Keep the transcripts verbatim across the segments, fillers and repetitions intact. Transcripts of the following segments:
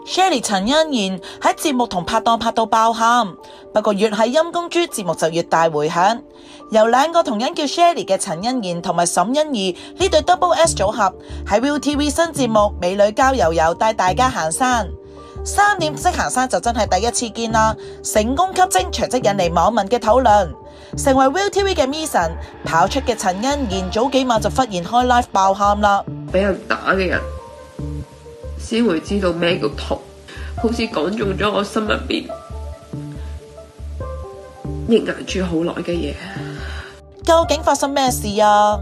Shelly 陳欣妍喺節目同拍檔拍到爆喊，不過越係陰公豬，節目就越大迴響。由兩個同樣叫 Shelly 嘅陳欣妍同埋沈欣宜呢對 Double S 組合喺 Viu T V 新節目《美女郊遊遊》帶大家行山。三點式行山就真係第一次見啦，成功吸睛，隨即引嚟網民嘅討論。成為 Viu T V 嘅 Mission 跑出嘅陳欣妍早幾晚就忽然開 live 爆喊啦， 俾人打嘅人先會知道咩叫痛，好似講中咗我心入邊抑壓住好耐嘅嘢。 究竟發生咩事啊？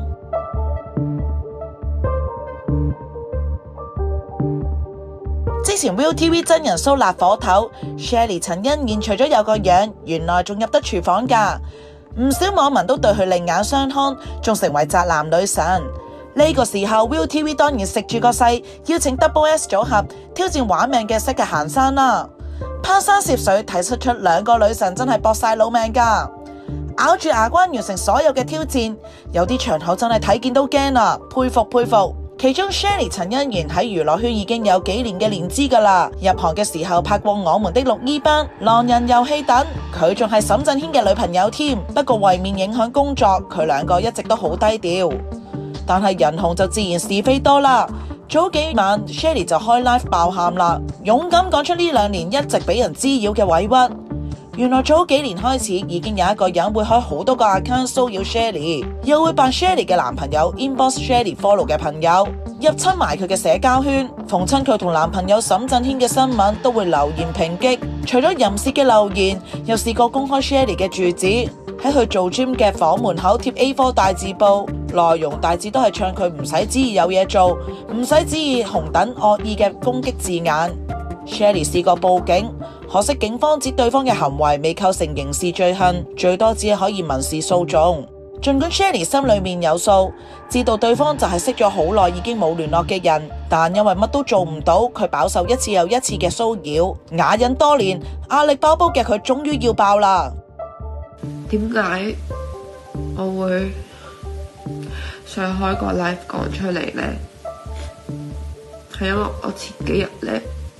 之前 Viu T V 真人 show 辣火頭 Shelly 陳欣妍除咗有個樣，原來仲入得廚房㗎，唔少網民都對佢另眼相看，仲成為宅男女神。呢個時候 Viu T V 當然食住個勢，邀請 Double S 組合挑戰玩命嘅式嘅行山啦。攀山涉水睇得出兩個女神真係搏晒老命㗎，咬住牙關完成所有嘅挑戰，有啲場口真係睇見都驚啦，佩服佩服。其中 Shelly 陳欣妍喺娛樂圈已經有幾年嘅年資㗎啦，入行嘅時候拍過《我們的綠衣班》、《狼人遊戲》等，佢仲係沈震軒嘅女朋友添。不過為免影響工作，佢兩個一直都好低調。但係人紅就自然是非多啦。早幾晚 Shelly 就開 live 爆喊啦，勇敢講出呢兩年一直俾人滋擾嘅委屈。原來早幾年開始已經有一個人會開好多個 account 騷擾 Shelly， 又會扮 Shelly 嘅男朋友 inbox Shelly follow 嘅朋友，入侵埋佢嘅社交圈，逢親佢同男朋友沈震軒嘅新聞都會留言抨擊。除咗淫褻嘅留言，又試過公開 Shelly 嘅住址，喺佢做 gym 嘅房門口貼 A 四 大字報，內容大致都係唱佢唔使旨意有嘢做，唔使旨意紅等惡意嘅攻擊字眼。Shelly 試過報警，可惜警方指對方嘅行為未構成刑事罪行，最多只係可以民事訴訟。儘管 Shelly 心裏面有數，知道對方就係識咗好耐已經冇聯絡嘅人，但因為乜都做唔到，佢飽受一次又一次嘅騷擾，啞忍多年，壓力爆煲嘅佢終於要爆啦。 點解我會想開個 live 講出嚟呢？係因為我前幾日呢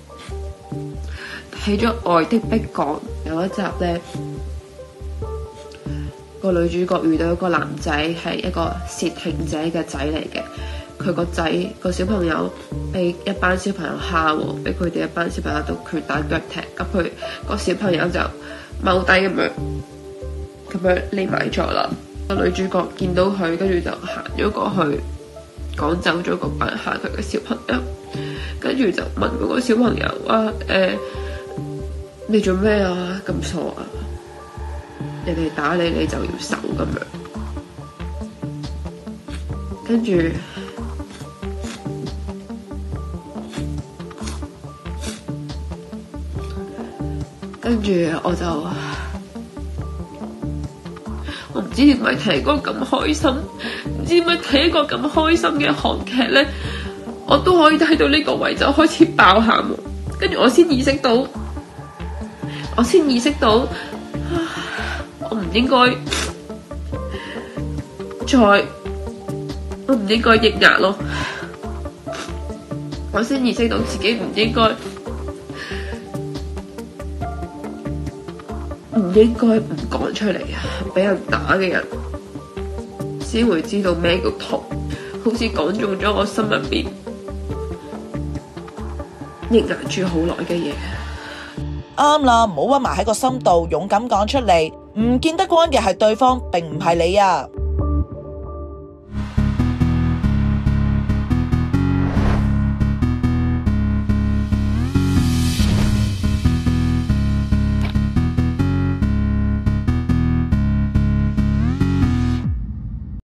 睇咗《愛的迫降》有一集呢，個女主角遇到一個男仔係一個竊聽者嘅仔嚟嘅，佢個仔個小朋友被一班小朋友蝦喎，俾佢哋一班小朋友度拳打腳踢，咁佢個小朋友就踎低咁樣咁樣匿埋咗啦。個女主角見到佢，跟住就行咗過去，趕走咗個扮蝦佢嘅小朋友，跟住就問嗰個小朋友啊，誒、呃，你做咩啊？咁傻啊！人哋打你，你就要手咁樣。跟住，跟住我就，我唔知點解睇個咁開心，唔知點解睇一個咁開心嘅韓劇咧，我都可以睇到呢個位就開始爆喊。跟住我先意識到，我先意識到。我唔應該再，我唔應該抑壓咯。我先意識到自己唔應該，唔應該唔講出嚟啊！俾人打嘅人先會知道咩叫痛，好似講中咗我心入邊抑壓住好耐嘅嘢。 啱啦，唔好屈埋喺個心度，勇敢講出嚟。唔見得光嘅係對方，並唔係你啊！